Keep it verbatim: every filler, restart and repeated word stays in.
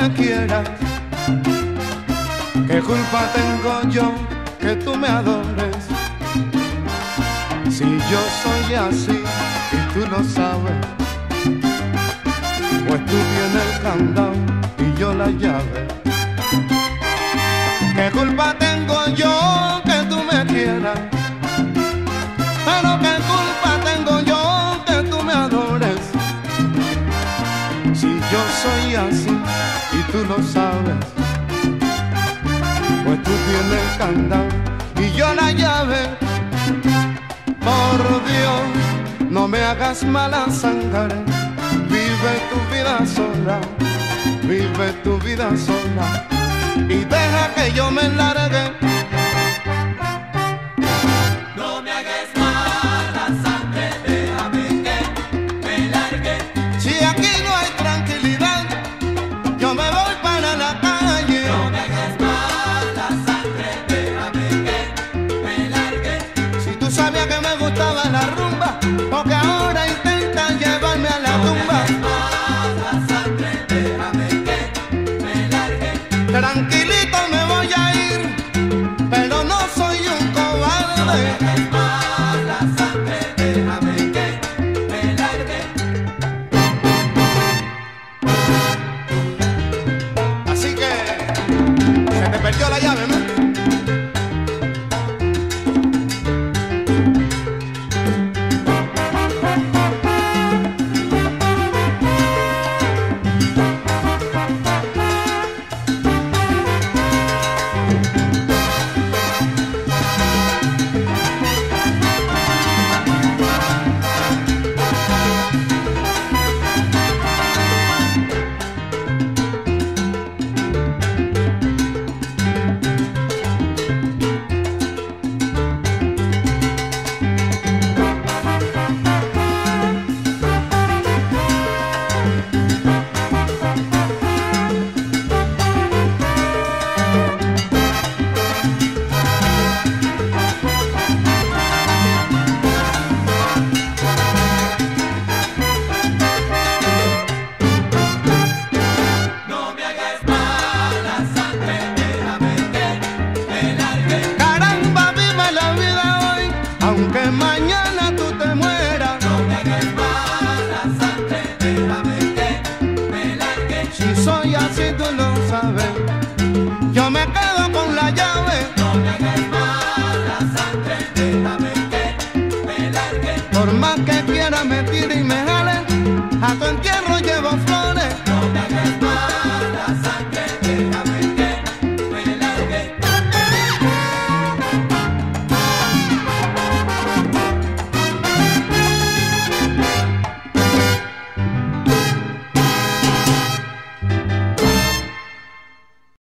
me quieras. ¿Qué culpa tengo yo que tú me adores? Si yo soy así y tú lo sabes, pues tú tienes el candado y yo la llave. ¿Qué culpa tengo yo que tú me quieras? Pero ¿qué culpa tengo yo que tú me adores? Si yo soy así y tú lo sabes, pues tú tienes el candado y yo la llave. Por Dios, no me hagas mala sangre. Vive tu vida sola, vive tu vida sola y deja que yo me largue. No me hagas mala sangre, déjame que me largue. Si aquí no hay tranquilidad, yo me voy para la calle. No me hagas mala sangre, déjame que me largue. Si tú sabías que me gustaba la rumba, porque ahora intentas llevarme a la tumba. Mala sangre, déjame que me largue. Tranquilito me voy a ir, pero no soy un cobarde. Mala sangre, déjame que me largue. Así que se te perdió la llave, ¿no? Aunque mañana tú te mueras, no me hagas mala sangre, déjame que me largue. Si soy así tú lo sabes, yo me quedo con la llave. No me hagas mala sangre, déjame que me largue. Por más que quiera me tire y me jale, a tu entierro